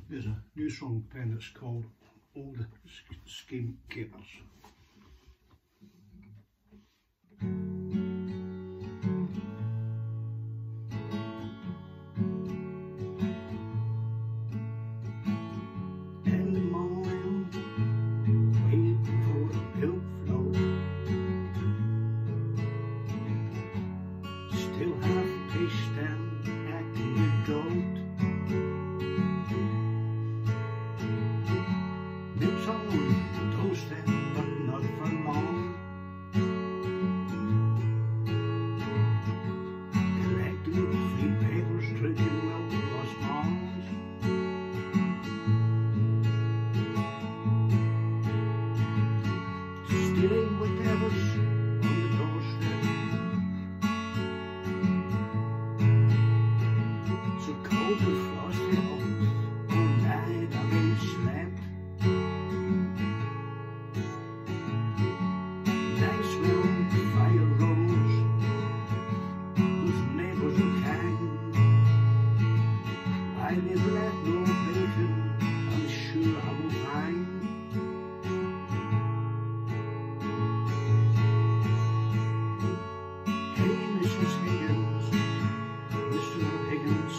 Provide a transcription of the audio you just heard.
There's a new song pen that's called All the Scheme Keepers. In the morning, waiting for the milk float, still half paced and acting a goat. Milk's on the doorstep, but not for long. Collecting free papers, drinking milk was moms. Stealing whatever's on the doorstep. So cold and frosty out, all night I ain't slept. Nice little fire rose, whose neighbours are kind. Why they've left no bacon, I'm sure I will find. Hey, Mrs. Higgins, Mr. Higgins,